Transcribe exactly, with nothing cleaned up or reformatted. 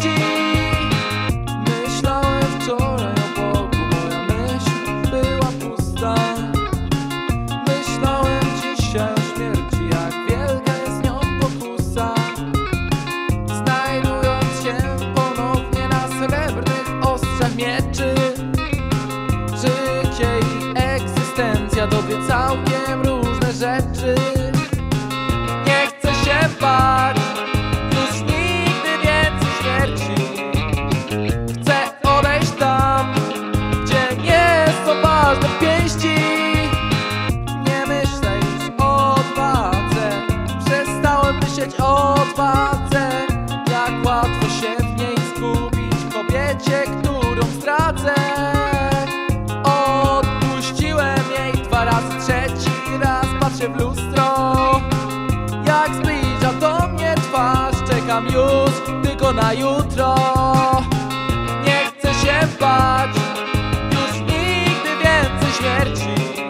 pięści. Myślałem wczoraj o Bogu, moja myśl była pusta. Myślałem dzisiaj o śmierci, jak wielka jest nią pokusa. Znajdując się ponownie na srebrnych ostrzach mieczy, życie i egzystencja to dwie całkiem różne rzeczy. Nie chcę się bać już nigdy więcej śmierci. Chcę odejść tam, gdzie nie są ważne pięści. Nie myślę już o odwadze, przestałem myśleć o odwadze. Jak łatwo się w niej zgubić, kobiecie, którą zdradzę. Odpuściłem jej dwa razy, trzeci raz patrzę w lustro. Jak zbliża do mnie twarz, czekam już tylko na jutro. Nie chcę się bać już nigdy więcej śmierci.